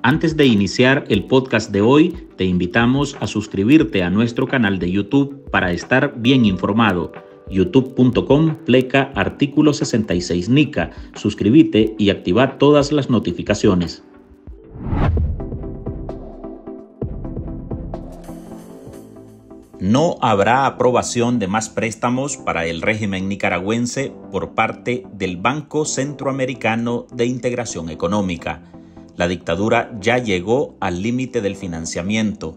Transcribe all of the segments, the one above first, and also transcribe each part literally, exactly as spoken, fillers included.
Antes de iniciar el podcast de hoy, te invitamos a suscribirte a nuestro canal de YouTube para estar bien informado. youtube punto com pleca artículo sesenta y seis Nica. Suscríbete y activa todas las notificaciones. No habrá aprobación de más préstamos para el régimen nicaragüense por parte del Banco Centroamericano de Integración Económica. La dictadura ya llegó al límite del financiamiento.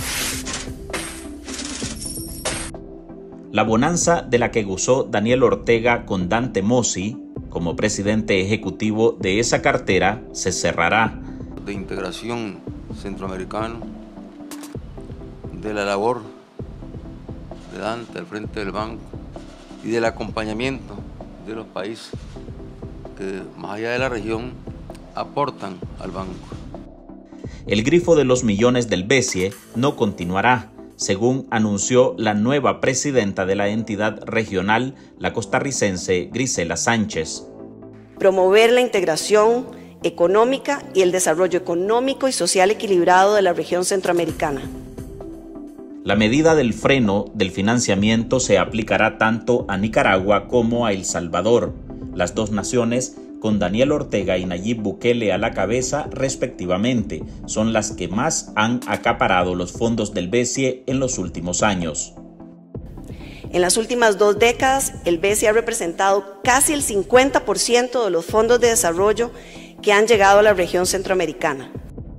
La bonanza de la que gozó Daniel Ortega con Dante Mossi como presidente ejecutivo de esa cartera se cerrará. De integración centroamericano, de la labor de Dante al frente del banco y del acompañamiento de los países que más allá de la región aportan al banco. El grifo de los millones del BESIE no continuará, según anunció la nueva presidenta de la entidad regional, la costarricense Grisela Sánchez. Promover la integración económica y el desarrollo económico y social equilibrado de la región centroamericana. La medida del freno del financiamiento se aplicará tanto a Nicaragua como a El Salvador, las dos naciones con Daniel Ortega y Nayib Bukele a la cabeza respectivamente, son las que más han acaparado los fondos del BESIE en los últimos años. En las últimas dos décadas, el BESIE ha representado casi el cincuenta por ciento de los fondos de desarrollo que han llegado a la región centroamericana.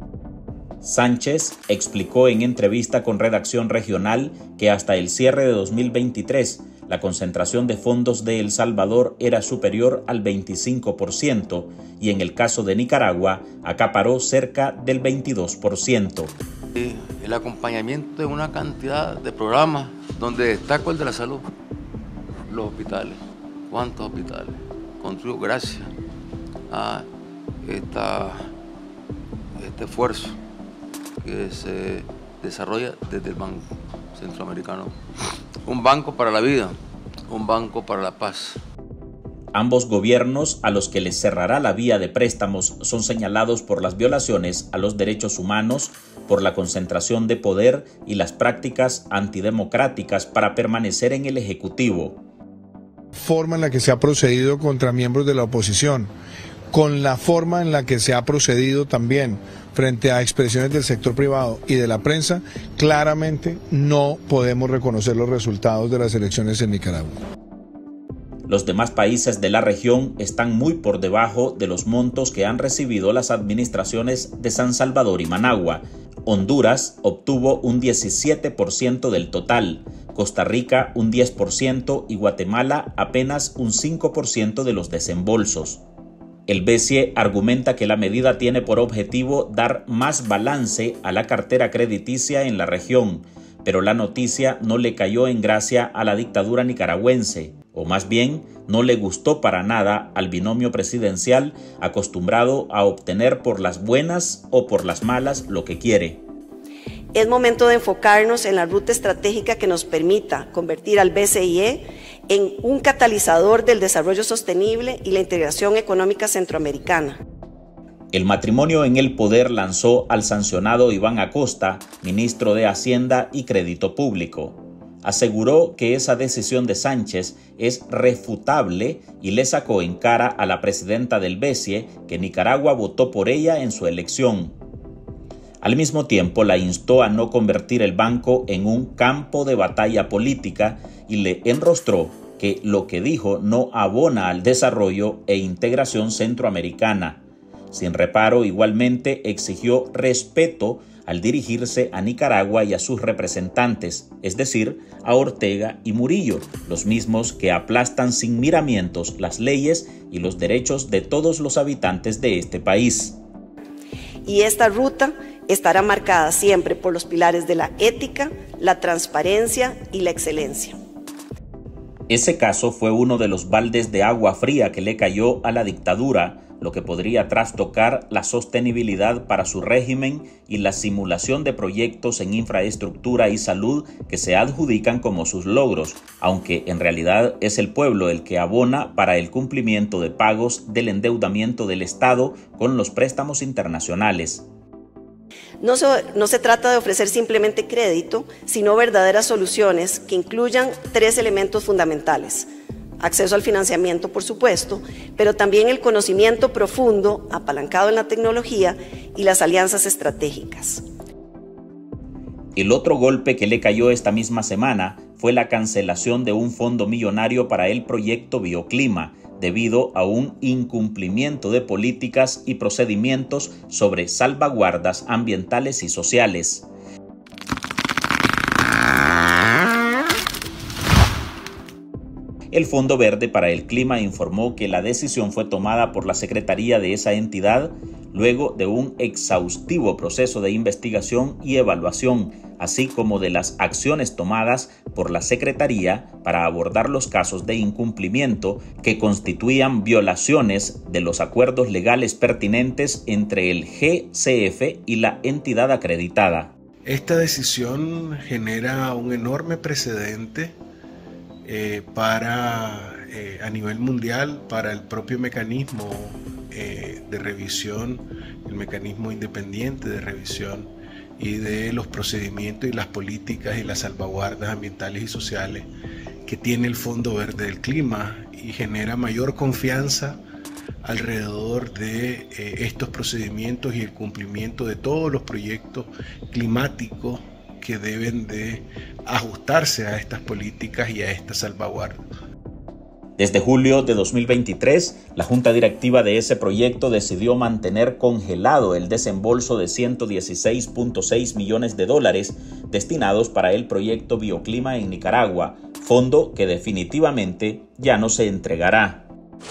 Sánchez explicó en entrevista con Redacción Regional que hasta el cierre de dos mil veintitrés, la concentración de fondos de El Salvador era superior al veinticinco por ciento y en el caso de Nicaragua acaparó cerca del veintidós por ciento. El acompañamiento de una cantidad de programas donde destaco el de la salud, los hospitales. ¿Cuántos hospitales? Construido gracias a esta, este esfuerzo que se desarrolla desde el Banco Centroamericano. Un banco para la vida, un banco para la paz. Ambos gobiernos a los que les cerrará la vía de préstamos son señalados por las violaciones a los derechos humanos, por la concentración de poder y las prácticas antidemocráticas para permanecer en el Ejecutivo. Forma en la que se ha procedido contra miembros de la oposición, con la forma en la que se ha procedido también frente a expresiones del sector privado y de la prensa, claramente no podemos reconocer los resultados de las elecciones en Nicaragua. Los demás países de la región están muy por debajo de los montos que han recibido las administraciones de San Salvador y Managua. Honduras obtuvo un diecisiete por ciento del total, Costa Rica un diez por ciento y Guatemala apenas un cinco por ciento de los desembolsos. El BESIE argumenta que la medida tiene por objetivo dar más balance a la cartera crediticia en la región, pero la noticia no le cayó en gracia a la dictadura nicaragüense, o más bien no le gustó para nada al binomio presidencial acostumbrado a obtener por las buenas o por las malas lo que quiere. Es momento de enfocarnos en la ruta estratégica que nos permita convertir al BCIE en un catalizador del desarrollo sostenible y la integración económica centroamericana. El matrimonio en el poder lanzó al sancionado Iván Acosta, ministro de Hacienda y Crédito Público. Aseguró que esa decisión de Sánchez es refutable y le sacó en cara a la presidenta del BESIE que Nicaragua votó por ella en su elección. Al mismo tiempo la instó a no convertir el banco en un campo de batalla política y le enrostró que lo que dijo no abona al desarrollo e integración centroamericana. Sin reparo, igualmente exigió respeto al dirigirse a Nicaragua y a sus representantes, es decir, a Ortega y Murillo, los mismos que aplastan sin miramientos las leyes y los derechos de todos los habitantes de este país. Y esta ruta estará marcada siempre por los pilares de la ética, la transparencia y la excelencia. Ese caso fue uno de los baldes de agua fría que le cayó a la dictadura, lo que podría trastocar la sostenibilidad para su régimen y la simulación de proyectos en infraestructura y salud que se adjudican como sus logros, aunque en realidad es el pueblo el que abona para el cumplimiento de pagos del endeudamiento del Estado con los préstamos internacionales. No se, no se trata de ofrecer simplemente crédito, sino verdaderas soluciones que incluyan tres elementos fundamentales. Acceso al financiamiento, por supuesto, pero también el conocimiento profundo, apalancado en la tecnología y las alianzas estratégicas. El otro golpe que le cayó esta misma semana fue la cancelación de un fondo millonario para el proyecto Bioclima, debido a un incumplimiento de políticas y procedimientos sobre salvaguardas ambientales y sociales. El Fondo Verde para el Clima informó que la decisión fue tomada por la Secretaría de esa entidad luego de un exhaustivo proceso de investigación y evaluación, así como de las acciones tomadas por la Secretaría para abordar los casos de incumplimiento que constituían violaciones de los acuerdos legales pertinentes entre el G C F y la entidad acreditada. Esta decisión genera un enorme precedente eh, para, eh, a nivel mundial para el propio mecanismo eh, de revisión, el mecanismo independiente de revisión y de los procedimientos y las políticas y las salvaguardas ambientales y sociales que tiene el Fondo Verde del Clima, y genera mayor confianza alrededor de eh, estos procedimientos y el cumplimiento de todos los proyectos climáticos que deben de ajustarse a estas políticas y a estas salvaguardas. Desde julio de dos mil veintitrés, la Junta Directiva de ese proyecto decidió mantener congelado el desembolso de ciento dieciséis punto seis millones de dólares destinados para el proyecto Bioclima en Nicaragua, fondo que definitivamente ya no se entregará.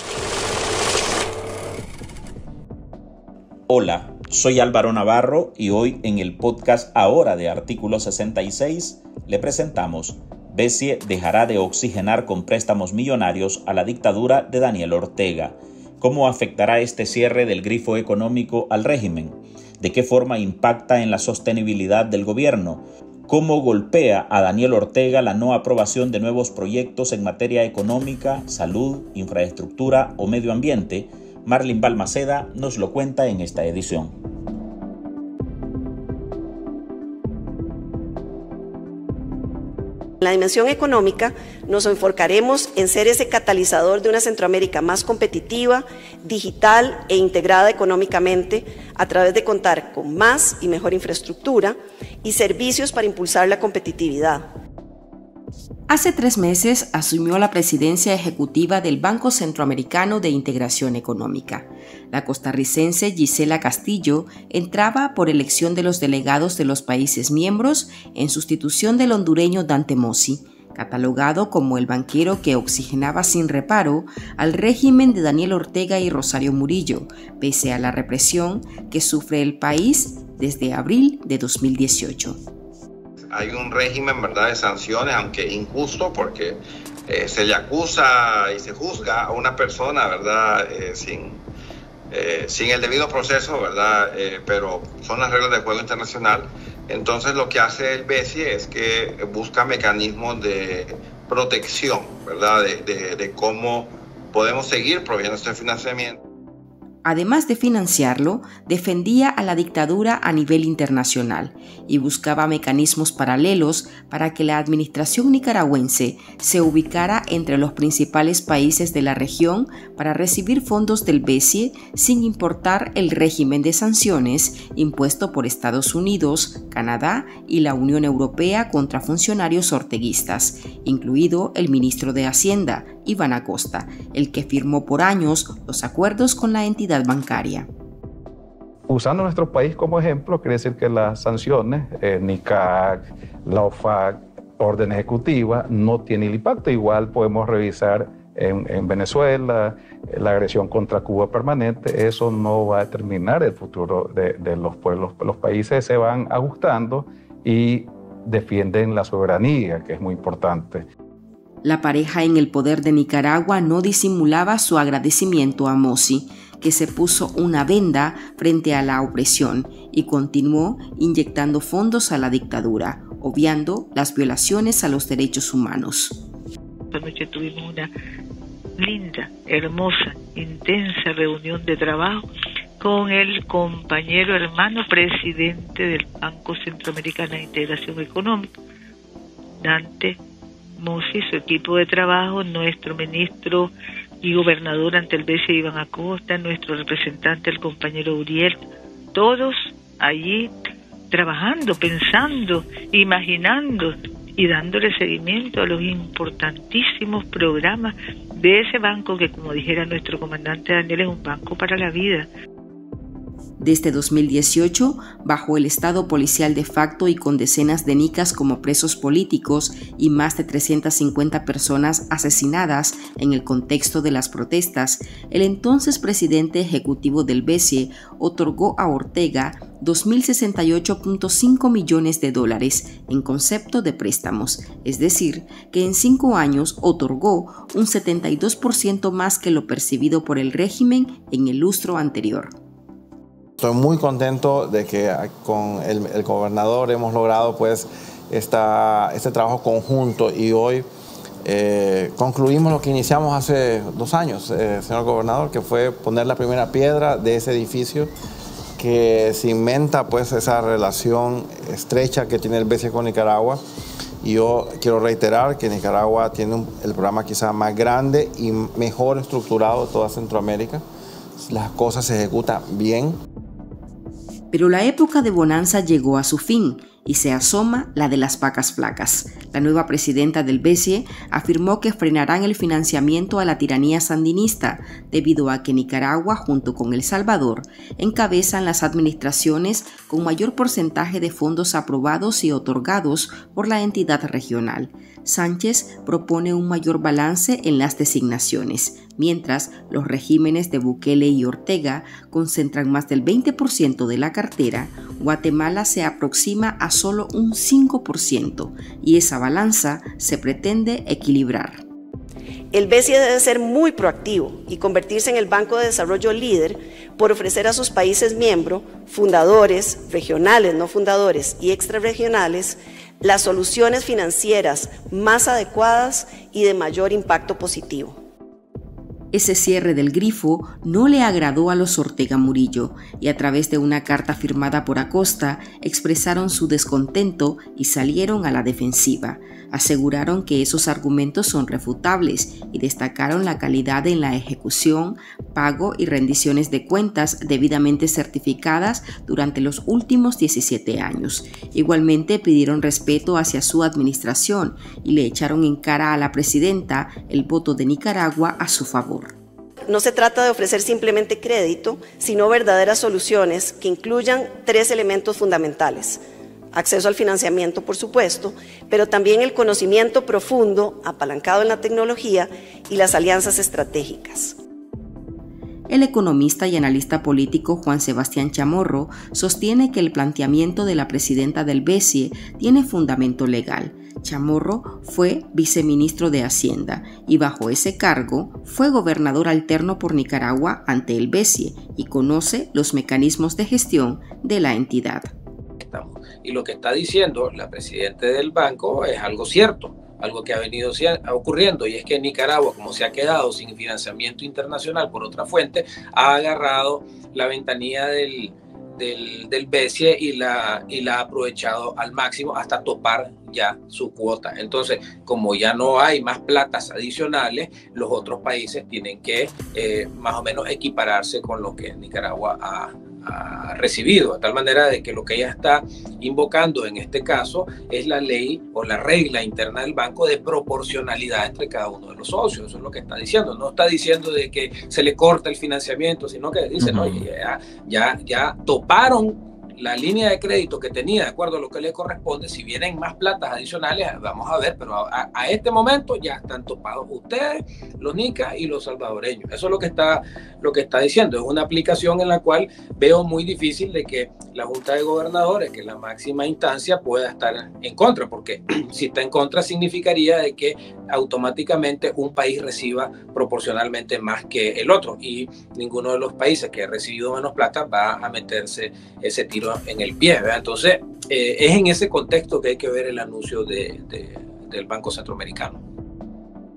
Hola, soy Álvaro Navarro y hoy en el podcast Ahora de Artículo sesenta y seis le presentamos: BCE dejará de oxigenar con préstamos millonarios a la dictadura de Daniel Ortega. ¿Cómo afectará este cierre del grifo económico al régimen? ¿De qué forma impacta en la sostenibilidad del gobierno? ¿Cómo golpea a Daniel Ortega la no aprobación de nuevos proyectos en materia económica, salud, infraestructura o medio ambiente? Marlene Balmaceda nos lo cuenta en esta edición. En la dimensión económica nos enfocaremos en ser ese catalizador de una Centroamérica más competitiva, digital e integrada económicamente a través de contar con más y mejor infraestructura y servicios para impulsar la competitividad. Hace tres meses asumió la presidencia ejecutiva del Banco Centroamericano de Integración Económica. La costarricense Gisela Castillo entraba por elección de los delegados de los países miembros en sustitución del hondureño Dante Mossi, catalogado como el banquero que oxigenaba sin reparo al régimen de Daniel Ortega y Rosario Murillo, pese a la represión que sufre el país desde abril de dos mil dieciocho. Hay un régimen, ¿verdad?, de sanciones, aunque injusto, porque eh, se le acusa y se juzga a una persona, ¿verdad?, eh, sin, eh, sin el debido proceso, ¿verdad?, eh, pero son las reglas del juego internacional. Entonces lo que hace el BCE es que busca mecanismos de protección, ¿verdad?, de, de, de cómo podemos seguir proveyendo este financiamiento. Además de financiarlo, defendía a la dictadura a nivel internacional y buscaba mecanismos paralelos para que la administración nicaragüense se ubicara entre los principales países de la región para recibir fondos del BCE sin importar el régimen de sanciones impuesto por Estados Unidos, Canadá y la Unión Europea contra funcionarios orteguistas, incluido el ministro de Hacienda, Iván Acosta, el que firmó por años los acuerdos con la entidad bancaria. Usando nuestro país como ejemplo, quiere decir que las sanciones, eh, NICAC, la OFAC, orden ejecutiva, no tienen impacto. Igual podemos revisar en, en Venezuela, la agresión contra Cuba permanente. Eso no va a determinar el futuro de, de los pueblos. Los países se van ajustando y defienden la soberanía, que es muy importante. La pareja en el poder de Nicaragua no disimulaba su agradecimiento a Mossi, que se puso una venda frente a la opresión y continuó inyectando fondos a la dictadura, obviando las violaciones a los derechos humanos. Esta noche tuvimos una linda, hermosa, intensa reunión de trabajo con el compañero hermano presidente del Banco Centroamericano de Integración Económica, Dante Mossi, su equipo de trabajo, nuestro ministro y gobernador ante el B C E, Iván Acosta, nuestro representante, el compañero Uriel, todos allí trabajando, pensando, imaginando y dándole seguimiento a los importantísimos programas de ese banco que, como dijera nuestro comandante Daniel, es un banco para la vida. Desde dos mil dieciocho, bajo el estado policial de facto y con decenas de nicas como presos políticos y más de trescientas cincuenta personas asesinadas en el contexto de las protestas, el entonces presidente ejecutivo del B C E otorgó a Ortega dos mil sesenta y ocho punto cinco millones de dólares en concepto de préstamos, es decir, que en cinco años otorgó un setenta y dos por ciento más que lo percibido por el régimen en el lustro anterior. Estoy muy contento de que con el, el gobernador hemos logrado pues esta, este trabajo conjunto y hoy eh, concluimos lo que iniciamos hace dos años, eh, señor gobernador, que fue poner la primera piedra de ese edificio que cimenta pues esa relación estrecha que tiene el B C E con Nicaragua. Y yo quiero reiterar que Nicaragua tiene un, el programa quizá más grande y mejor estructurado de toda Centroamérica. Las cosas se ejecutan bien. Pero la época de bonanza llegó a su fin y se asoma la de las vacas flacas. La nueva presidenta del B C E afirmó que frenarán el financiamiento a la tiranía sandinista debido a que Nicaragua, junto con El Salvador, encabezan las administraciones con mayor porcentaje de fondos aprobados y otorgados por la entidad regional. Sánchez propone un mayor balance en las designaciones, mientras los regímenes de Bukele y Ortega concentran más del veinte por ciento de la cartera. Guatemala se aproxima a solo un cinco por ciento y esa balanza se pretende equilibrar. El B C E debe ser muy proactivo y convertirse en el Banco de Desarrollo líder por ofrecer a sus países miembros, fundadores, regionales, no fundadores y extrarregionales, las soluciones financieras más adecuadas y de mayor impacto positivo. Ese cierre del grifo no le agradó a los Ortega Murillo y a través de una carta firmada por Acosta expresaron su descontento y salieron a la defensiva. Aseguraron que esos argumentos son refutables y destacaron la calidad en la ejecución, pago y rendiciones de cuentas debidamente certificadas durante los últimos diecisiete años. Igualmente pidieron respeto hacia su administración y le echaron en cara a la presidenta el voto de Nicaragua a su favor. No se trata de ofrecer simplemente crédito, sino verdaderas soluciones que incluyan tres elementos fundamentales. Acceso al financiamiento, por supuesto, pero también el conocimiento profundo, apalancado en la tecnología y las alianzas estratégicas. El economista y analista político Juan Sebastián Chamorro sostiene que el planteamiento de la presidenta del B C E tiene fundamento legal. Chamorro fue viceministro de Hacienda y bajo ese cargo fue gobernador alterno por Nicaragua ante el B C E y conoce los mecanismos de gestión de la entidad. Y lo que está diciendo la presidenta del banco es algo cierto, algo que ha venido ocurriendo, y es que Nicaragua, como se ha quedado sin financiamiento internacional por otra fuente, ha agarrado la ventanilla del, del, del B C E y la, y la ha aprovechado al máximo hasta topar ya su cuota. Entonces, como ya no hay más platas adicionales, los otros países tienen que eh, más o menos equipararse con lo que Nicaragua ha ha recibido, de tal manera de que lo que ella está invocando en este caso es la ley o la regla interna del banco de proporcionalidad entre cada uno de los socios. Eso es lo que está diciendo. No está diciendo de que se le corta el financiamiento, sino que dice, uh-huh. no, ya, ya, ya toparon la línea de crédito que tenía de acuerdo a lo que le corresponde. Si vienen más platas adicionales, vamos a ver, pero a, a este momento ya están topados ustedes, los nicas y los salvadoreños. Eso es lo que está, lo que está diciendo. Es una aplicación en la cual veo muy difícil de que la Junta de Gobernadores, que es la máxima instancia, pueda estar en contra, porque si está en contra significaría de que automáticamente un país reciba proporcionalmente más que el otro, y ninguno de los países que ha recibido menos plata va a meterse ese tiro en el pie, ¿verdad? Entonces eh, es en ese contexto que hay que ver el anuncio de, de, del Banco Centroamericano.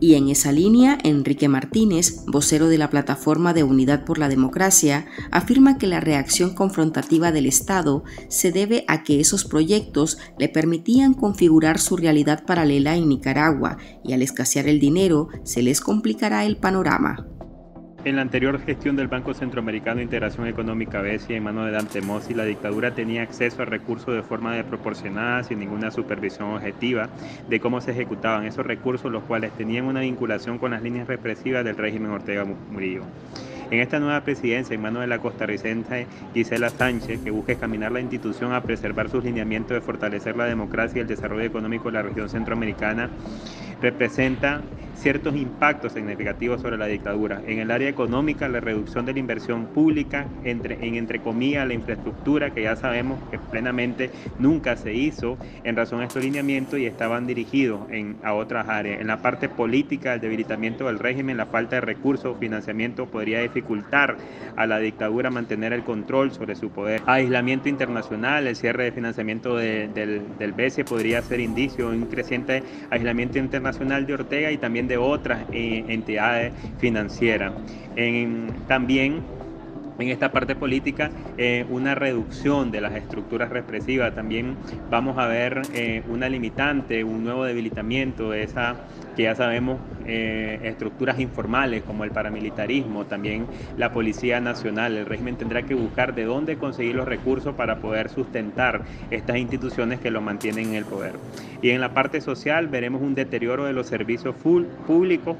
Y en esa línea, Enrique Martínez, vocero de la Plataforma de Unidad por la Democracia, afirma que la reacción confrontativa del Estado se debe a que esos proyectos le permitían configurar su realidad paralela en Nicaragua y al escasear el dinero se les complicará el panorama. En la anterior gestión del Banco Centroamericano de Integración Económica, B C E, en manos de Dante Mossi, la dictadura tenía acceso a recursos de forma desproporcionada, sin ninguna supervisión objetiva de cómo se ejecutaban esos recursos, los cuales tenían una vinculación con las líneas represivas del régimen Ortega Murillo. En esta nueva presidencia, en manos de la costarricense Gisela Sánchez, que busca encaminar la institución a preservar sus lineamientos de fortalecer la democracia y el desarrollo económico de la región centroamericana, representa ciertos impactos significativos sobre la dictadura. En el área económica, la reducción de la inversión pública, entre, en entre comillas, la infraestructura, que ya sabemos que plenamente nunca se hizo en razón a estos lineamientos y estaban dirigidos en, a otras áreas. En la parte política, el debilitamiento del régimen, la falta de recursos o financiamiento podría dificultar a la dictadura mantener el control sobre su poder. Aislamiento internacional, el cierre de financiamiento de, del, del B C E podría ser indicio de un creciente aislamiento internacional de Ortega y también de otras eh, entidades financieras. En, también en esta parte política, eh, una reducción de las estructuras represivas. También vamos a ver eh, una limitante, un nuevo debilitamiento de esa, que ya sabemos, eh, estructuras informales como el paramilitarismo, también la Policía Nacional. El régimen tendrá que buscar de dónde conseguir los recursos para poder sustentar estas instituciones que lo mantienen en el poder. Y en la parte social veremos un deterioro de los servicios full, públicos,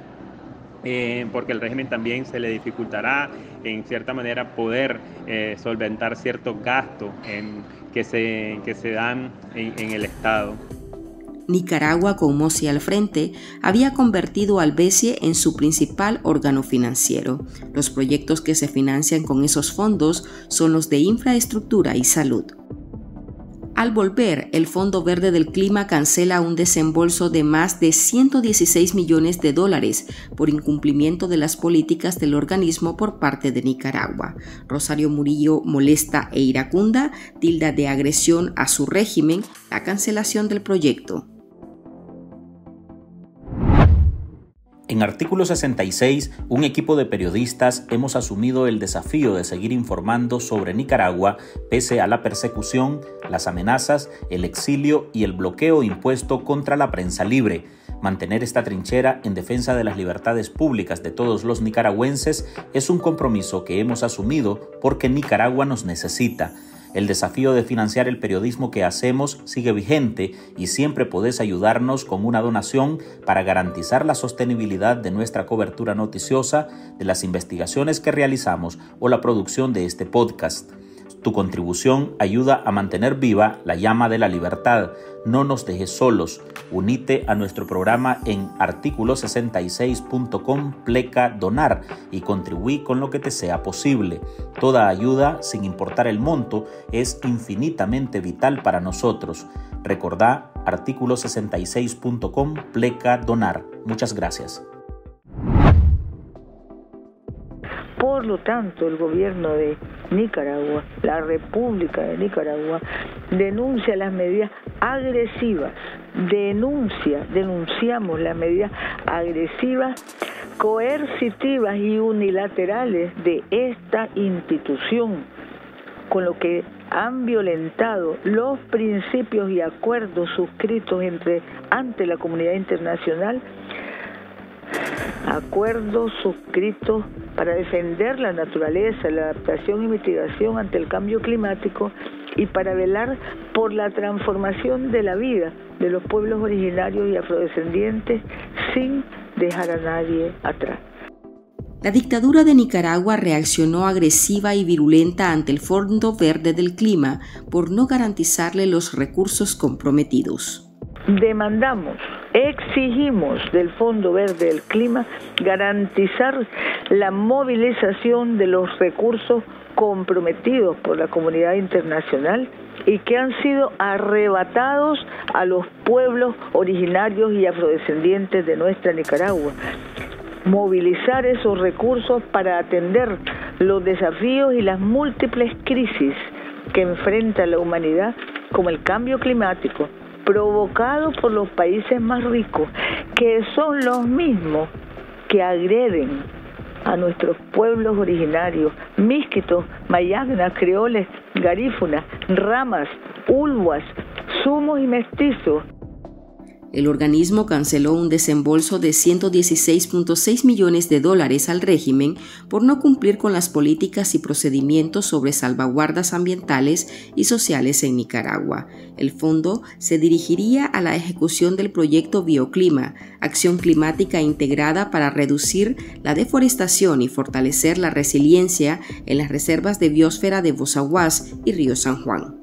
Eh, porque el régimen también se le dificultará en cierta manera poder eh, solventar ciertos gastos en, que, se, que se dan en, en el Estado. Nicaragua, con Mossi al frente, había convertido al B C E en su principal órgano financiero. Los proyectos que se financian con esos fondos son los de infraestructura y salud. Al volver, el Fondo Verde del Clima cancela un desembolso de más de ciento dieciséis millones de dólares por incumplimiento de las políticas del organismo por parte de Nicaragua. Rosario Murillo molesta e iracunda, tilda de agresión a su régimen la cancelación del proyecto. En Artículo sesenta y seis, un equipo de periodistas hemos asumido el desafío de seguir informando sobre Nicaragua pese a la persecución, las amenazas, el exilio y el bloqueo impuesto contra la prensa libre. Mantener esta trinchera en defensa de las libertades públicas de todos los nicaragüenses es un compromiso que hemos asumido porque Nicaragua nos necesita. El desafío de financiar el periodismo que hacemos sigue vigente y siempre podés ayudarnos con una donación para garantizar la sostenibilidad de nuestra cobertura noticiosa, de las investigaciones que realizamos o la producción de este podcast. Tu contribución ayuda a mantener viva la llama de la libertad. No nos dejes solos. Unite a nuestro programa en artículo sesenta y seis punto com pleca donar y contribuí con lo que te sea posible. Toda ayuda, sin importar el monto, es infinitamente vital para nosotros. Recordá artículo sesenta y seis punto com pleca donar. Muchas gracias. Por lo tanto, el gobierno de Nicaragua, la República de Nicaragua, denuncia las medidas agresivas, denuncia, denunciamos las medidas agresivas, coercitivas y unilaterales de esta institución, con lo que han violentado los principios y acuerdos suscritos entre, ante la comunidad internacional, acuerdos suscritos para defender la naturaleza, la adaptación y mitigación ante el cambio climático y para velar por la transformación de la vida de los pueblos originarios y afrodescendientes sin dejar a nadie atrás. La dictadura de Nicaragua reaccionó agresiva y virulenta ante el Fondo Verde del Clima por no garantizarle los recursos comprometidos. Demandamos, exigimos del Fondo Verde del Clima garantizar la movilización de los recursos comprometidos por la comunidad internacional y que han sido arrebatados a los pueblos originarios y afrodescendientes de nuestra Nicaragua. Movilizar esos recursos para atender los desafíos y las múltiples crisis que enfrenta la humanidad, como el cambio climático, provocados por los países más ricos, que son los mismos que agreden a nuestros pueblos originarios, misquitos, mayagnas, creoles, garífunas, ramas, ulguas, sumos y mestizos. El organismo canceló un desembolso de ciento dieciséis punto seis millones de dólares al régimen por no cumplir con las políticas y procedimientos sobre salvaguardas ambientales y sociales en Nicaragua. El fondo se dirigiría a la ejecución del proyecto Bioclima, acción climática integrada para reducir la deforestación y fortalecer la resiliencia en las reservas de biosfera de Bozaguas y Río San Juan.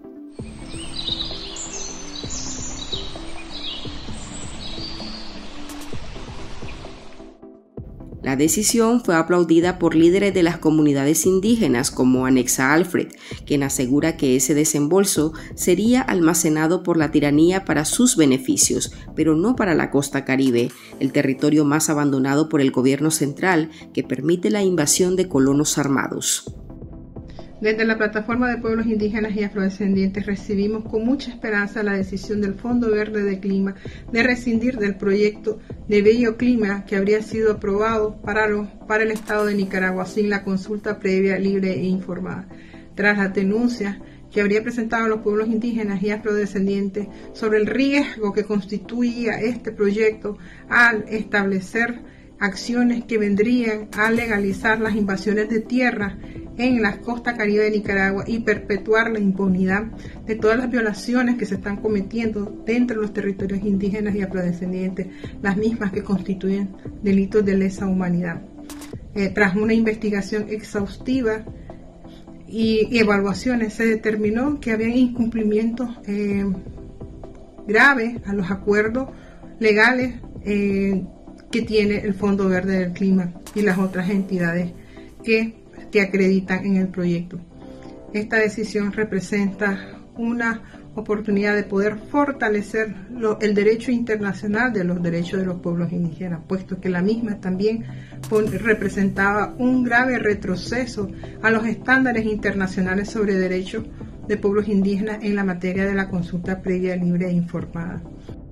La decisión fue aplaudida por líderes de las comunidades indígenas como Anexa Alfred, quien asegura que ese desembolso sería almacenado por la tiranía para sus beneficios, pero no para la costa caribe, el territorio más abandonado por el gobierno central que permite la invasión de colonos armados. Desde la Plataforma de Pueblos Indígenas y Afrodescendientes recibimos con mucha esperanza la decisión del Fondo Verde de Clima de rescindir del proyecto de Bioclima que habría sido aprobado para, lo, para el Estado de Nicaragua sin la consulta previa, libre e informada. Tras las denuncias que habría presentado los pueblos indígenas y afrodescendientes sobre el riesgo que constituía este proyecto al establecer acciones que vendrían a legalizar las invasiones de tierra en la costa caribe de Nicaragua y perpetuar la impunidad de todas las violaciones que se están cometiendo dentro de los territorios indígenas y afrodescendientes, las mismas que constituyen delitos de lesa humanidad. Eh, tras una investigación exhaustiva y, y evaluaciones, se determinó que había incumplimientos eh, graves a los acuerdos legales eh, que tiene el Fondo Verde del Clima y las otras entidades que, que acreditan en el proyecto. Esta decisión representa una oportunidad de poder fortalecer lo, el derecho internacional de los derechos de los pueblos indígenas, puesto que la misma también pon, representaba un grave retroceso a los estándares internacionales sobre derechos de pueblos indígenas en la materia de la consulta previa, libre e informada.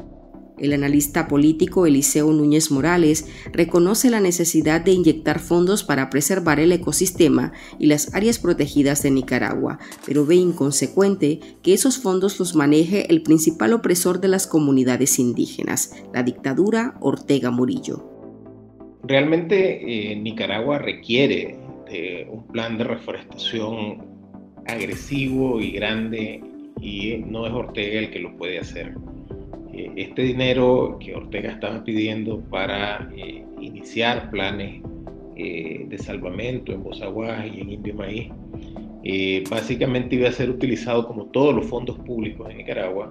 El analista político Eliseo Núñez Morales reconoce la necesidad de inyectar fondos para preservar el ecosistema y las áreas protegidas de Nicaragua, pero ve inconsecuente que esos fondos los maneje el principal opresor de las comunidades indígenas, la dictadura Ortega Murillo. Realmente eh, Nicaragua requiere de un plan de reforestación agresivo y grande, y no es Ortega el que lo puede hacer. Este dinero que Ortega estaba pidiendo para eh, iniciar planes eh, de salvamento en Bozaguas y en Indio Maíz, eh, básicamente iba a ser utilizado como todos los fondos públicos de Nicaragua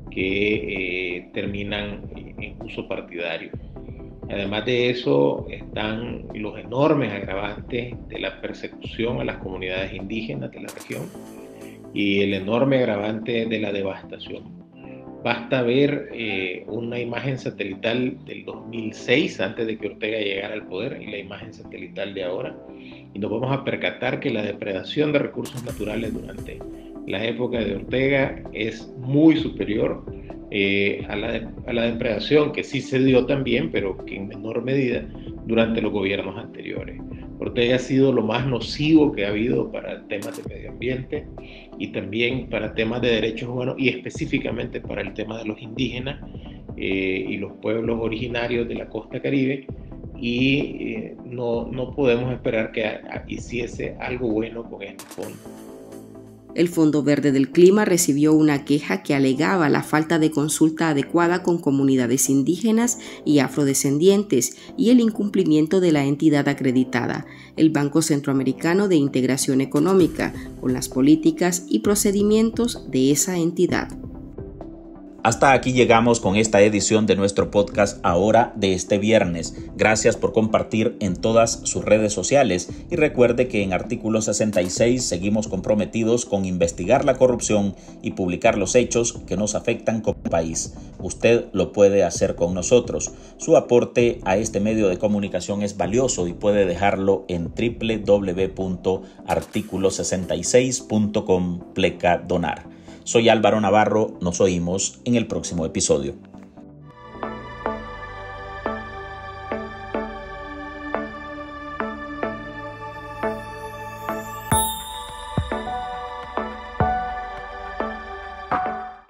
que eh, terminan en uso partidario. Además de eso están los enormes agravantes de la persecución a las comunidades indígenas de la región y el enorme agravante de la devastación. Basta ver eh, una imagen satelital del dos mil seis, antes de que Ortega llegara al poder, y la imagen satelital de ahora, y nos vamos a percatar que la depredación de recursos naturales durante la época de Ortega es muy superior eh, a, la, a la depredación que sí se dio también, pero que en menor medida durante los gobiernos anteriores. Ortega ha sido lo más nocivo que ha habido para temas de medio ambiente y también para temas de derechos humanos, y específicamente para el tema de los indígenas eh, y los pueblos originarios de la costa caribe, y eh, no, no podemos esperar que a, a, hiciese algo bueno con este fondo. El Fondo Verde del Clima recibió una queja que alegaba la falta de consulta adecuada con comunidades indígenas y afrodescendientes y el incumplimiento de la entidad acreditada, el Banco Centroamericano de Integración Económica, con las políticas y procedimientos de esa entidad. Hasta aquí llegamos con esta edición de nuestro podcast Ahora de este viernes. Gracias por compartir en todas sus redes sociales y recuerde que en Artículo sesenta y seis seguimos comprometidos con investigar la corrupción y publicar los hechos que nos afectan como país. Usted lo puede hacer con nosotros. Su aporte a este medio de comunicación es valioso y puede dejarlo en doble u doble u doble u punto artículo sesenta y seis punto com pleca donar. Soy Álvaro Navarro, nos oímos en el próximo episodio. Thank you.